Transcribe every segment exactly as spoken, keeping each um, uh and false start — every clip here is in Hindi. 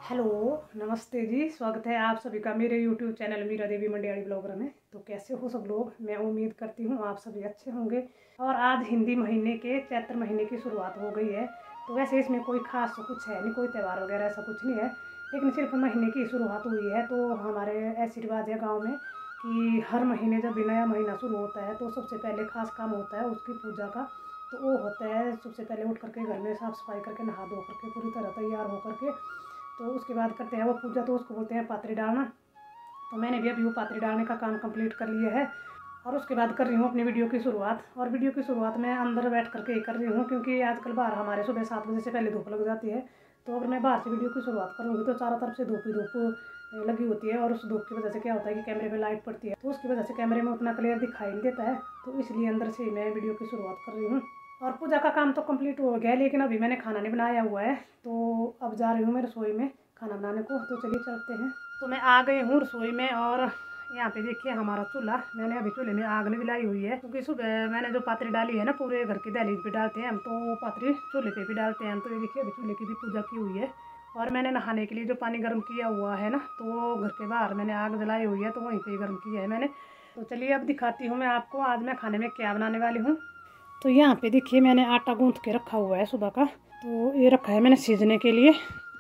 हेलो, नमस्ते जी। स्वागत है आप सभी का मेरे YouTube channel Meera Devi Mandiyadi blogger में। तो कैसे हो सब लोग? मैं उम्मीद करती हूँ आप सभी अच्छे होंगे। और आज हिंदी महीने के चैत्र महीने की शुरुआत हो गई है। तो वैसे इसमें कोई खास कुछ है नहीं, कोई त्यौहार वगैरह ऐसा कुछ नहीं है, लेकिन सिर्फ महीने की शुरुआत हुई है। तो हमारे ऐसी रिवाज है गाँव में कि हर महीने जब भी नया महीना शुरू होता है तो सबसे पहले खास काम होता है उसकी पूजा का। तो वो होता है सबसे पहले उठ करके घर में साफ़ सफाई करके नहा धो करके पूरी तरह तैयार हो करके तो उसके बाद करते हैं वो पूजा। तो उसको बोलते हैं पातरी डालना। तो मैंने भी अभी वो पातरी डालने का काम कंप्लीट कर लिया है और उसके बाद कर रही हूँ अपनी वीडियो की शुरुआत। और वीडियो की शुरुआत मैं अंदर बैठ करके ही कर रही हूँ, क्योंकि आजकल बाहर हमारे सुबह सात बजे से पहले धूप लग जाती है। तो अगर मैं बाहर से वीडियो की शुरुआत करूँगी तो चारों तरफ से धूप ही धूप लगी होती है, और उस धूप की वजह से क्या होता है कि कैमरे में लाइट पड़ती है, तो उसकी वजह से कैमरे में उतना क्लियर दिखाई नहीं देता है। तो इसलिए अंदर से ही मैं वीडियो की शुरुआत कर रही हूँ। और पूजा का काम तो कंप्लीट हो गया है, लेकिन अभी मैंने खाना नहीं बनाया हुआ है। तो अब जा रही हूँ मैं रसोई में खाना बनाने को। तो चलिए चलते हैं। तो मैं आ गई हूँ रसोई में, और यहाँ पे देखिए हमारा चूल्हा। मैंने अभी चूल्हे में आग नहीं जलाई हुई है, क्योंकि सुबह मैंने जो पातरी डाली है ना, पूरे घर की दहलीज पे डालते हैं हम, तो वो पातरी चूल्हे पे भी डालते हैं हम। तो ये देखिए अभी चूल्हे की भी पूजा की हुई है। और मैंने नहाने के लिए जो पानी गर्म किया हुआ है ना, तो वो घर के बाहर मैंने आग जलाई हुई है, तो वहीं पर गर्म किया है मैंने। तो चलिए अब दिखाती हूँ मैं आपको आज मैं खाने में क्या बनाने वाली हूँ। तो यहाँ पे देखिए मैंने आटा गूंथ के रखा हुआ है सुबह का। तो ये रखा है मैंने सीजने के लिए,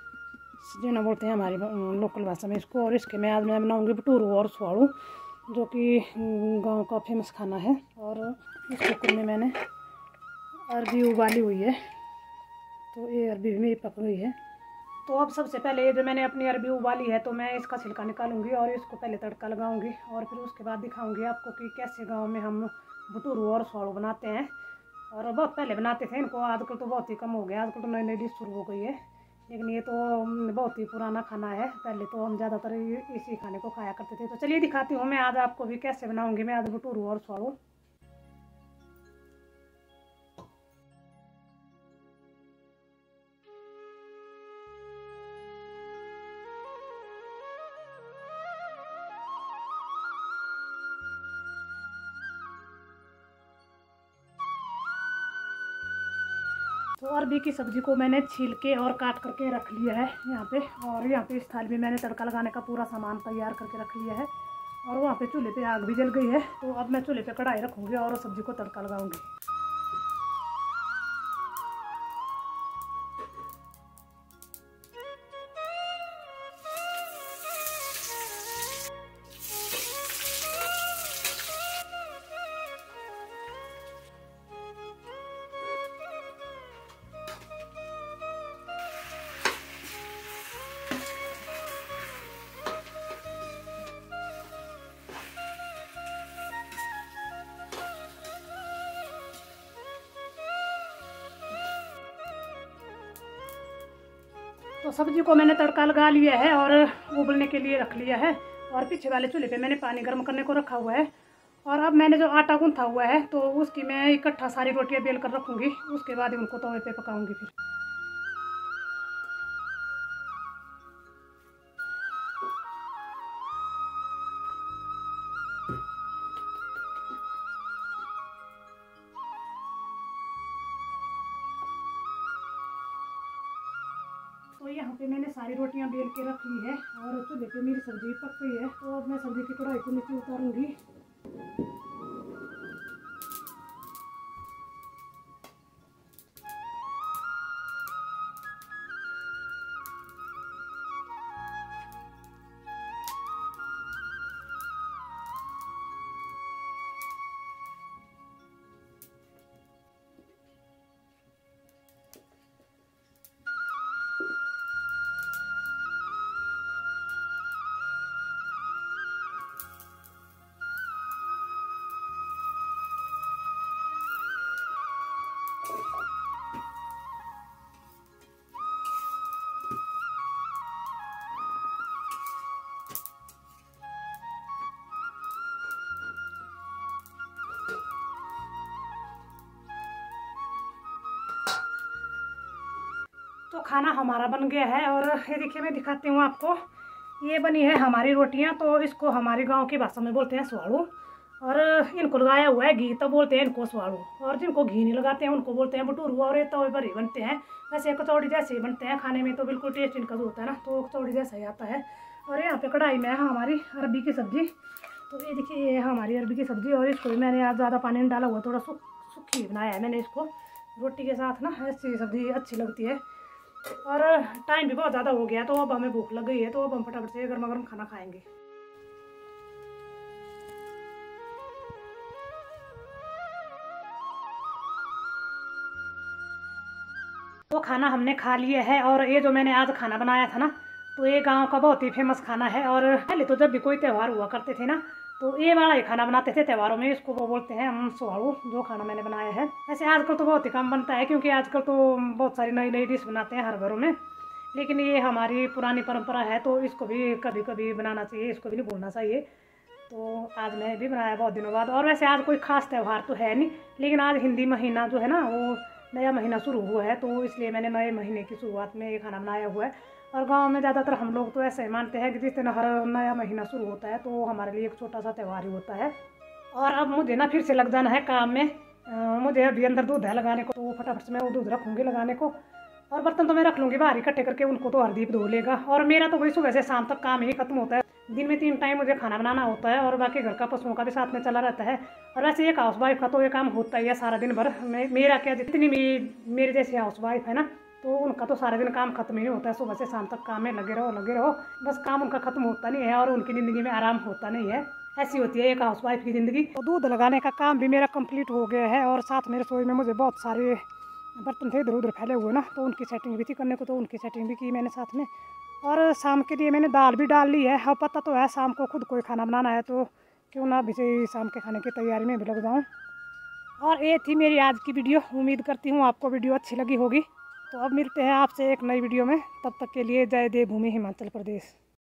सीजना बोलते हैं हमारी लोकल भाषा में इसको। और इसके मैं आज मैं बनाऊंगी भटूरू और स्वाड़ू, जो कि गांव का फेमस खाना है। और इस कुकर में मैंने अरबी उबाली हुई है, तो ये अरबी भी मेरी पक गई है। तो अब सबसे पहले ये जो मैंने अपनी अरबी उबाली है, तो मैं इसका छिलका निकालूंगी और इसको पहले तड़का लगाऊंगी, और फिर उसके बाद दिखाऊंगी आपको कि कैसे गाँव में हम भटूरू और स्वाड़ू बनाते हैं। और बहुत पहले बनाते थे इनको, आजकल तो बहुत ही कम हो गया। आजकल तो नई नई डिश शुरू हो गई है, लेकिन ये तो बहुत ही पुराना खाना है। पहले तो हम ज़्यादातर इसी खाने को खाया करते थे। तो चलिए दिखाती हूँ मैं आज आपको भी कैसे बनाऊँगी मैं आज भटूरू और स्वाड़ू। तो अरबी की सब्ज़ी को मैंने छील के और काट करके रख लिया है यहाँ पे। और यहाँ पे इस थाली में मैंने तड़का लगाने का पूरा सामान तैयार करके रख लिया है। और वहाँ पे चूल्हे पे आग भी जल गई है। तो अब मैं चूल्हे पे कढ़ाई रखूँगी और सब्ज़ी को तड़का लगाऊँगी। तो सब्जी को मैंने तड़का लगा लिया है और उबलने के लिए रख लिया है। और पीछे वाले चूल्हे पे मैंने पानी गर्म करने को रखा हुआ है। और अब मैंने जो आटा गूंथा हुआ है, तो उसकी मैं इकट्ठा सारी रोटियां बेल कर रखूँगी। उसके बाद उनको तवे पे पकाऊंगी फिर। तो यहाँ पे मैंने सारी रोटियां बेल के रख ली है, और चूल्हे पे मेरी सब्जी पक गई है। तो अब मैं सब्जी की कढ़ाई को नीचे उतारूंगी। तो खाना हमारा बन गया है, और ये देखिए मैं दिखाती हूँ आपको। ये बनी है हमारी रोटियाँ। तो इसको हमारे गांव की भाषा में बोलते हैं स्वाड़ू। और इनको लगाया हुआ है घी, तो बोलते हैं इनको स्वाड़ू, और जिनको घी नहीं लगाते हैं उनको बोलते हैं भटूरू। और ये तवे पर ही बनते हैं, वैसे कचौड़ी जैसे ही बनते हैं, खाने में तो बिल्कुल टेस्ट इनका जो होता है ना तो कचौड़ी जैसा ही आता है। और यहाँ पे कढ़ाई में है हमारी अरबी की सब्ज़ी। तो ये देखिए ये है हमारी अरबी की सब्ज़ी, और इसको भी मैंने आज ज़्यादा पानी नहीं डाला हुआ, थोड़ा सुख सूखी बनाया है मैंने इसको रोटी के साथ ना, ऐसी सब्ज़ी अच्छी लगती है। और टाइम भी बहुत ज़्यादा हो गया, तो अब हमें भूख लग गई है, तो अब हम फटाफट से गर्मा गर्म खाना खाएंगे। तो खाना हमने खा लिया है, और ये जो मैंने आज खाना बनाया था ना, तो ये गांव का बहुत ही फेमस खाना है। और पहले तो जब भी कोई त्यौहार हुआ करते थे ना, तो ये वाला ही खाना बनाते थे त्योहारों में, इसको वो बोलते हैं हम सुहाड़ू, जो खाना मैंने बनाया है। वैसे आजकल तो बहुत ही कम बनता है, क्योंकि आजकल तो बहुत सारी नई नई डिश बनाते हैं हर घरों में, लेकिन ये हमारी पुरानी परंपरा है, तो इसको भी कभी कभी बनाना चाहिए, इसको भी नहीं भूलना चाहिए। तो आज मैं भी बनाया बहुत दिनों बाद। और वैसे आज कोई खास त्यौहार तो है नहीं, लेकिन आज हिंदी महीना जो है ना वो नया महीना शुरू हुआ है, तो इसलिए मैंने नए महीने की शुरुआत में ये खाना बनाया हुआ है। और गांव में ज़्यादातर हम लोग तो ऐसे ही मानते हैं कि जिस दिन हर नया महीना शुरू होता है तो हमारे लिए एक छोटा सा त्यौहार ही होता है। और अब मुझे ना फिर से लग जाना है काम में, आ, मुझे अभी अंदर दूध है लगाने को, तो फटाफट से मैं वो दूध रखूँगी लगाने को। और बर्तन तो मैं रख लूँगी बाहर इकट्ठे करके, उनको तो हरदीप धो लेगा। और मेरा तो वही सुबह से शाम तक काम ही खत्म होता है। दिन में तीन टाइम मुझे खाना बनाना होता है, और बाकी घर का पशुओं का भी साथ में चला रहता है। और वैसे एक हाउस वाइफ का तो ये काम होता ही है सारा दिन भर। मेरा क्या, जितनी भी मेरे जैसी हाउस वाइफ है ना, तो उनका तो सारा दिन काम खत्म ही नहीं होता है, सुबह से शाम तक काम में लगे रहो लगे रहो, बस काम उनका खत्म होता नहीं है, और उनकी ज़िंदगी में आराम होता नहीं है। ऐसी होती है एक हाउस वाइफ की ज़िंदगी। तो दूध लगाने का काम भी मेरा कंप्लीट हो गया है, और साथ में रसोई में मुझे बहुत सारे बर्तन थे इधर उधर फैले हुए ना, तो उनकी सेटिंग भी थी करने को, तो उनकी सेटिंग भी की मैंने साथ में। और शाम के लिए मैंने दाल भी डाल ली है। हाँ पता तो है शाम को खुद कोई खाना बनाना है, तो क्यों ना अभी से शाम के खाने की तैयारी में भी लग जाऊँ। और ये थी मेरी आज की वीडियो, उम्मीद करती हूँ आपको वीडियो अच्छी लगी होगी। तो अब मिलते हैं आपसे एक नई वीडियो में, तब तक के लिए जय देवभूमि हिमाचल प्रदेश।